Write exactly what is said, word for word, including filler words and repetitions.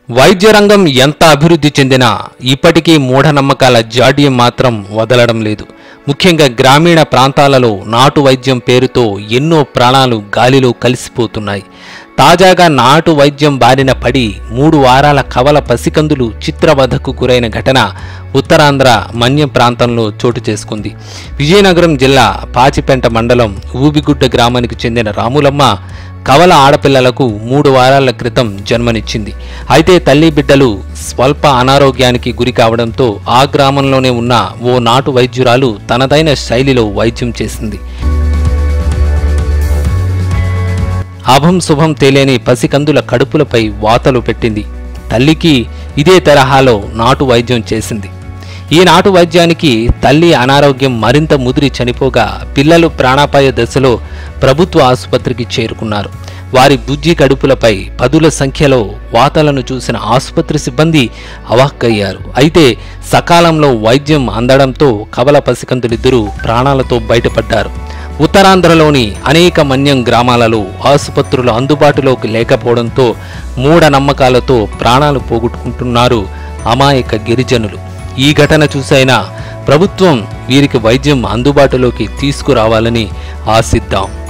వైద్య రంగం ఎంత అభివృద్ధి చెందినా ఇప్పటికీ మూఢనమ్మకాల జాడ్యం మాత్రం వదలడం లేదు. ముఖ్యంగా గ్రామీణ ప్రాంతాలలో నాటు వైద్యం పేరుతో ఎన్నో ప్రాణాలు గాలిలో కలిసిపోతున్నాయి. తాజాగా నాటు వైద్యం బారిన పడి మూడు వారాల కవల పసికందులు చిత్రవధకు గురైన ఘటన ఉత్తరాంధ్ర మన్యం ప్రాంతంలో చోటు చేసుకుంది. విజయనగరం జిల్లా పాచిపెంట మండలం ఊబిగుడ్డ గ్రామానికి చెందిన రాములమ్మ కవల ఆడపిల్లలకు మూడు వారాల క్రితం జన్మనిచ్చింది. అయితే తల్లి బిడ్డలు స్వల్ప అనారోగ్యానికి గురి కావడంతో ఆ గ్రామంలోనే ఉన్న ఓ నాటు వైద్యురాలు తనదైన శైలిలో వైద్యం చేసింది. అభం శుభం తేలేని పసికందుల కడుపులపై వాతలు పెట్టింది. తల్లికి ఇదే తరహాలో నాటు వైద్యం చేసింది. ఈ నాటు వైద్యానికి తల్లి అనారోగ్యం మరింత ముదిరి చనిపోగా పిల్లలు ప్రాణాపాయ దశలో ప్రభుత్వ ఆసుపత్రికి చేరుకున్నారు. వారి బుజ్జి కడుపులపై పదుల సంఖ్యలో వాతలను చూసిన ఆసుపత్రి సిబ్బంది అవాక్కయ్యారు. అయితే సకాలంలో వైద్యం అందడంతో కవల పసికందులిద్దరూ ప్రాణాలతో బయటపడ్డారు. ఉత్తరాంధ్రలోని అనేక మన్యం గ్రామాలలో ఆసుపత్రులు అందుబాటులోకి లేకపోవడంతో మూఢనమ్మకాలతో ప్రాణాలు పోగొట్టుకుంటున్నారు అమాయక గిరిజనులు. ఈ ఘటన చూసైనా ప్రభుత్వం వీరికి వైద్యం అందుబాటులోకి తీసుకురావాలని ఆశిద్దాం.